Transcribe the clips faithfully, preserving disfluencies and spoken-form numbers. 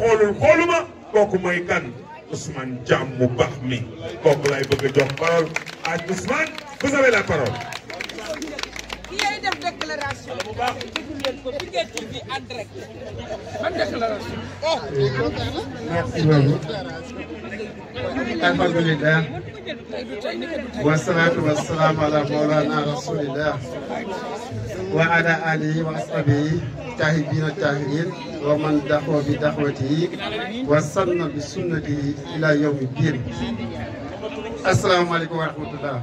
xoolul xooluma kooku mooy kan Ousmane Thiam mu baax mi kooku lay bëgg a jox parole à Ousmane vous avez la parole. Qui def déclaration bu baax déglu leen ko bi ngeen TV en direct. Ban déclaration? Merci beaucoup. Alhamdulillah. Wassalatu wassalamu ala mawlana rasulillah wa ala alihi wa ashabihi tahibina tahirin wa man daxwa bi daxwatihi wa sanna bi sunnatihi ila yawmi din. Assalamu alaikum wa rahmatullah.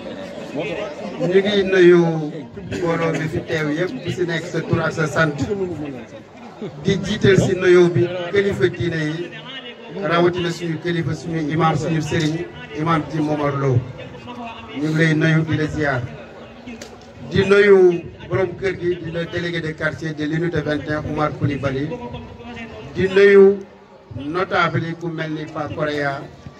ñu ngi nuyu mbooloo bi fi teew yëpp ku si nekk sa tur ak sa sant di jiital si nuyoo bi kilifa diine yi rawatina suñu kilifa suñu imam suñu sëriñ imam ci Momar Lo ñu ngi lay nuyu di la ziar di nuyu borom kër gi di le délégué de quartier de l'unité vingt et un Oumar Coulibaly di nuyu notable yi ku mel ni Pa Korea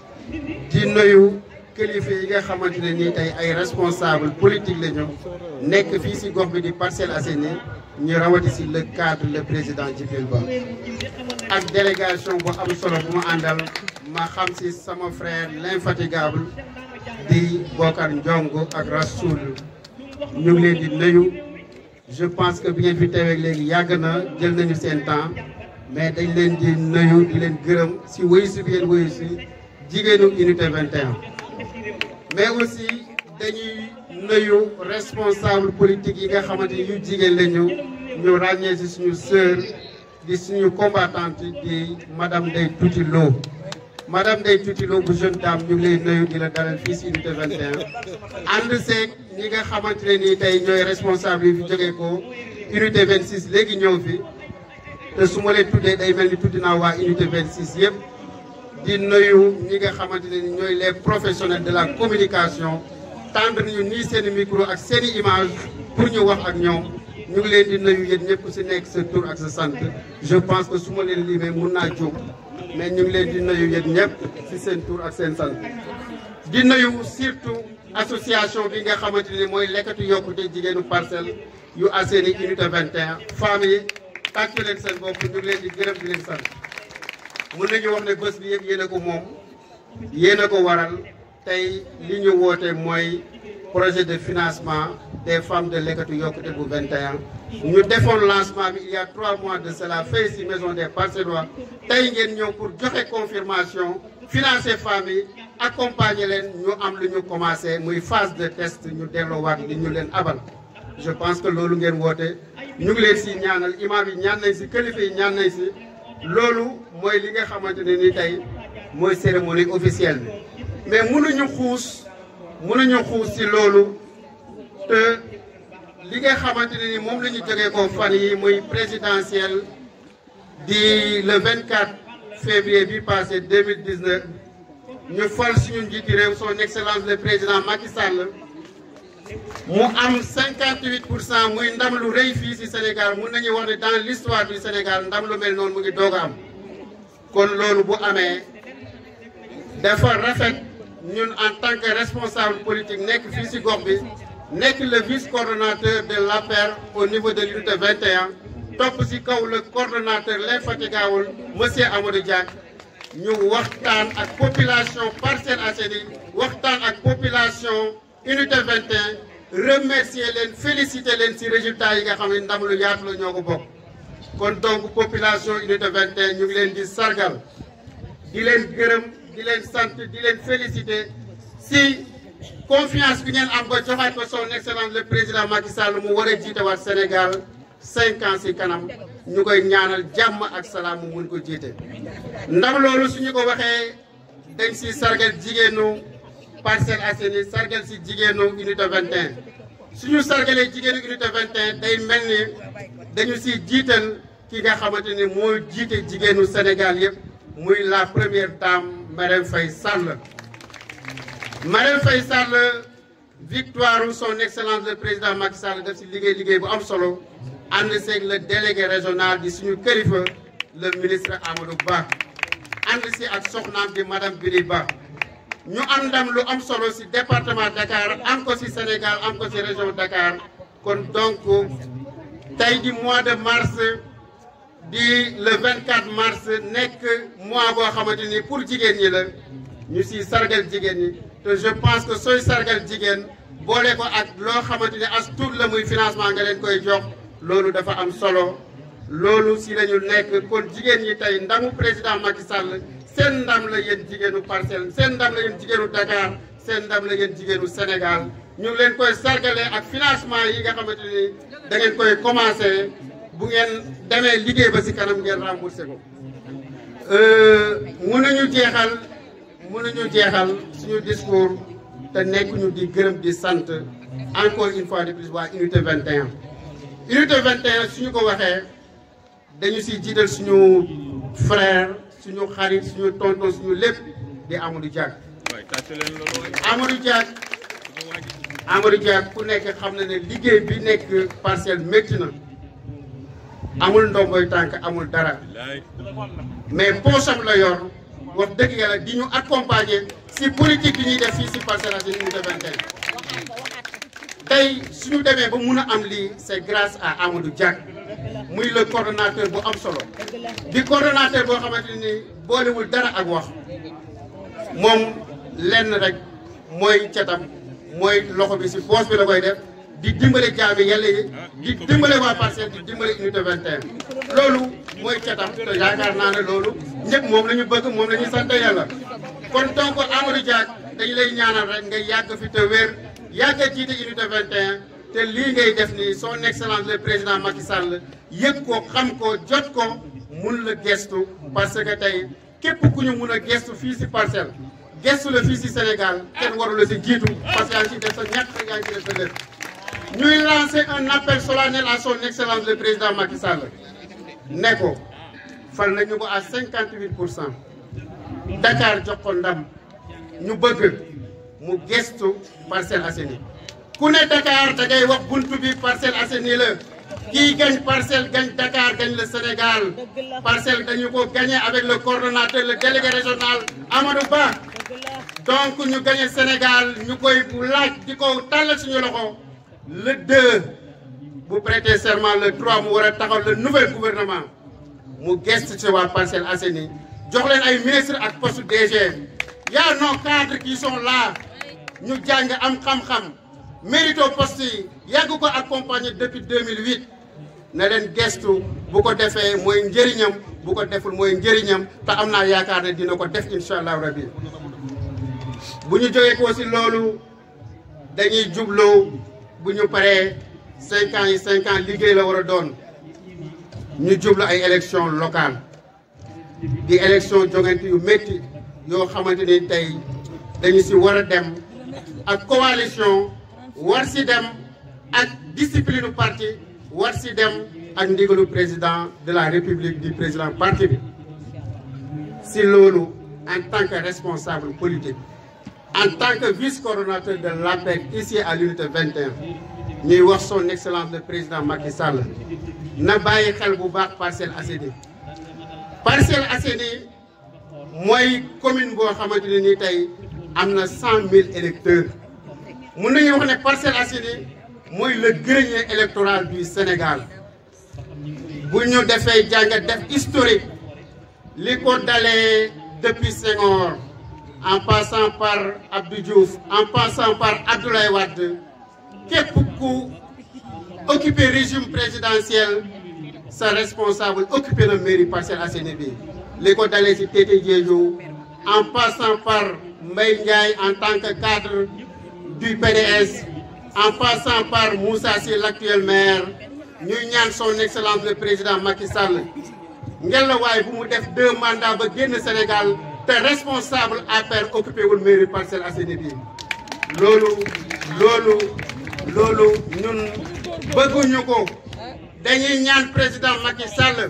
di nuyu kilifa yi nga xamante ne nii tey ay responsable politique la ñu nekk fii si gox bi di Parcelles Assainies ñu rawati si le cadre le président Djibril Ba ak délégation bu am solo bu ma àndal ma xam si sama frère l'infatigable di Bokar Ndiongo ak Rasoul ñu ngi leen di nuyu je pense que bi ngeen fi teewee léegi yàgg na jël nañu seen temps mais dañ leen di nuyu di leen gërëm si wéyu si bi ngeen wéyu si jigéenu unité vingt et un mais aussi dañuy nuyu responsable politique yi nga xamante ni yu jigéen lañu ñu ràññee si suñu sœur di suñu combattante di madame Ndeye Tuuti Lo madame Ndeye Tuuti Lo bu jeune dame ñu ngi lay nuyu di la dalal fii si unité vingt et un ànd seeg ñi nga xamante ne nii tey ñooy responsable yi fi jógee ko unité vingt six léegi ñëw fi te su ma leen tuddee day mel ni tuddi naa waa unité vingt six yëpp di nuyu ñi nga xamante ne ñooy les professionnels de la communication tendre ñu nii seen micro ak seen i image pour ñu wax ak ñoom ñu ngi leen di nuyu yéen ñëpp ku si nekk sa tur ak sa sant je pense que su ma leen limee mun naa jóg mais ñu ngi leen di nuyu yéen ñëpp si seen tur ak seen sant di nuyu surtout association bi nga xamante ne mooy lekkatu yokkute jigéenu Parcelles yu Assainies unité vingt et un femmes yi tàccu leen seen bopp ñu ngi leen di gërëm di leen sant mën nañu wax ne bés bi yëpp yéen a ko moom yéen a ko waral tey li ñu woote mooy projet de financement des femmes de lekkatu yokkute bu vingt et un ñu defoon lancement bi il y a trois mois de cela fay si maison des Parcellois tey ngeen ñëw pour joxe confirmation financer femmes yi accompagner leen ñu am lu ñu commencé muy phase de test ñu delloowaat li ñu leen abal je pense que loolu ngeen woote ñu ngi leen si ñaanal imam yi ñaan nañ si kilifa yi ñaan nañ si loolu mooy li nga xamante ne ni tey mooy cérémonie officielle bi mais mënuñu xuus mënuñu xuus si loolu te li nga xamante ne ni moom la ñu jógee ko fan yi muy présidentielle di le vingt-quatre février bi passé deux mille dix-neuf ñu fal suñu njiiti réew son excellence le président Macky Sall mu am cinquante-huit pour cent muy ndam lu rëy fii ci Sénégal mun nañu wax ne dans l'histoire du Sénégal ndam lu mel noonu mu ngi doog a am kon loolu bu amee dafa rafet ñun en tant que responsable politique nekk fii ci gox bi nekk le vice coordonnateur de l'A P R au niveau de l'unité vingt et un topp ci kaw le coordonnateur l'infatigable monsieur Amadou Diack ñu waxtaan ak population Parcelles Assainies waxtaan ak population unité vingt et un remercier leen féliciter leen ci résultats yi nga xam ne ndam lu yaatu la ñoo ko bokk kon donc population unité vingt et un ñu ngi leen di sargal di leen gërëm di leen sant di leen féliciter ci confiance bi ngeen am ba joxaat ko son excellence le président Macky Sall mu war a jiite waat Sénégal cinq ans ci kanam ñu koy ñaanal jàmm ak salaam mu mun ko jiite ndam loolu suñu ko waxee dañ ci sargal jigéenu Parcelles Assainies sargal ci jigéenu unité vingt et un suñu sargalee jigéenu unité vingt et un day mel ni dañu ci jiital ki nga xamante ni mooy jiite jigéenu Sénégal yëpp muy la première dame Marème Faye Sall. Marème Faye Sall victoire son excellence le président Macky Sall def ci liggéey liggéey bu am solo ànd seeg le délégué régional di suñu kilifa le ministre Amadou Ba ànd ci ak soxnaam di madame Biri Ba. ñu am ndam lu am solo ci département Dakar am ko ci Sénégal am ko ci région Dakar kon donc tey di mois de mars di le vingt-quatre mars nekk mois boo xamante ni pour jigéen ñi la ñu si sargal jigéen ñi te je pense que sooy sargal jigéen boole ko ak loo xamante ni as tuut la muy financement nga leen koy jox loolu dafa am solo loolu si la ñu nekk kon jigéen ñi tey ndamu président Macky Sall seen ndam la yéen jigéenu Parcelles seen ndam la yéen jigéenu Dakar seen ndam la yéen jigéenu Sénégal ñu ngi leen koy sargalee ak financement yi nga xamante ni da ngeen koy commencé bu ngeen demee liggéey ba si kanam ngeen remboursé ko. mënuñu jeexal mënuñu jeexal suñu discours te nekk ñu di gërëm di sant encore une fois de plus waa unité vingt et un. unité vingt et un suñu ko waxee dañu si jiital suñu frère suñu xarit suñu tonton suñu lépp di Amadou Diack. Amadou Diack Amadou Diack ku nekk xam na ne liggéey bi nekk Parcelles métti na amul ndomboy tànk amul dara mais poosam la yor wax dëgg yàlla di ñu accompagner si politique bi ñuy def fii si Parcelles Assainies unité vingt et un. tey suñu demee ba mun a am lii c'est grâce à Amadou Diack muy le coordonnateur bu am solo di coordonnateur boo xamante ni boolewul dara ak wax moom lenn rek mooy catam mooy loxo bi si poos bi la koy def di dimbale jaami yàlla yi di dimbale waa Parcelles di dimbale unité vingt et un loolu mooy catam te yaakaar naa ne loolu ñëpp moom la ñu bëgg moom la ñu sant yàlla kon donc Amadou Diack dañu lay ñaanal rek nga yàgg fi te wér yàgg jiite unité vingt et un te lii ngay def nii son excellence le président Macky Sall yëg ko xam ko jot ko mun la gestu parce que tey képp ku ñu mun a gestu fii si Parcelles gestu la fii si Sénégal kenn waru la si jiitu parce que yaa ngi si def sa ñàkk yaa ngi si def sa lépp. ñuy lancer un appel solennel à son excellence le président Macky Sall ne ko fal nañu ko à cinquante huit pour cent Dakar jox ko ndam ñu bëgg mu gestu Parcelles Assainies ku ne Dakar da ngay wax buntu bi Parcelles Assainies la kii gañ Parcelles gañ Dakar gañ le Sénégal Parcelles dañu ko gagné avec le coordonnateur le délégué régional Amadou Ba donc ñu gagné Sénégal ñu koy bu laaj di ko tàllal suñu loxo le deux bu prêter serment le trois mu war a taxaw le nouvel gouvernement mu geste ci waa Parcelles Assainies jox leen ay ministre ak poste D G y a nos cadres qui sont là ñu jàng am xam-xam mérito poste yi yàgg ko accompagner depuis deux mille huit na leen gestu bu ko defee mooy njëriñam bu ko deful mooy njëriñam te am naa yaakaar ne dina ko def incha allah rabbi bu ñu jógee ko si loolu dañuy jubloo bu ñu paree cinq ans yi cinq ans liggéey la war a doon ñu jublu ay élection locale di élection jogante yu métti yoo xamante ni tey dañu si war a dem ak coalition war si dem ak discipline parti war si dem ak ndigalu président de la république du président parti bi si loolu en tant que responsable politique en tant que vice-coordonnateur de l'A P E C ici à l'unité vingt et un ñuy wax son excellence le président Macky Sall na bàyyi xel bu baax Parcelles Assainies Parcelles Assainies mooy commune boo xamante ne nii tey am na cent mille électeurs mun nañu wax ne Parcelles Assainies mooy le grenier électoral du Sénégal bu ñu defee jàngat def historique li ko dalee depuis Senghor en passant par Abdou Diouf en passant par Abdoulaye Wade képp ku occupé régime présidentiel sa responsable occupé na mairie Parcelles Assainies bi li ko dalee ci Tété Diédhiou en passant par Mbaye Ndiaye en tant que cadre du P D S en passant par Moussa Sy l'actuel maire ñuy ñaan son excellence le président Macky Sall ngelawaay bu mu def deux mandats ba génn Sénégal te responsable A P R occupé wul mairie Parcelles Assainies bi loolu loolu loolu ñun bëgguñu ko dañuy ñaan président Macky Sall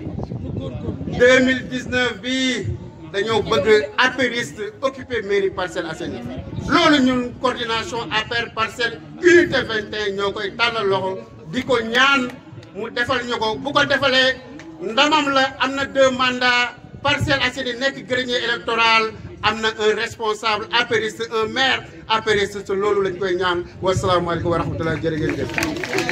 deux mille dix-neuf bii dañoo bëgg apériste occupé mairie Parcelles Assainies loolu ñun coordination A P R Parcelles unité vingt et un ñoo koy tàllal loxo di ko ñaan mu defal ñu ko bu ko defalee ndamam la am na deux mandats Parcelles Assainies nekk grenier électoral am na un responsable apériste un maire apériste loolu lañ koy ñaan wasalaamaaleykum wa rahmatulah jërë ngeen jëf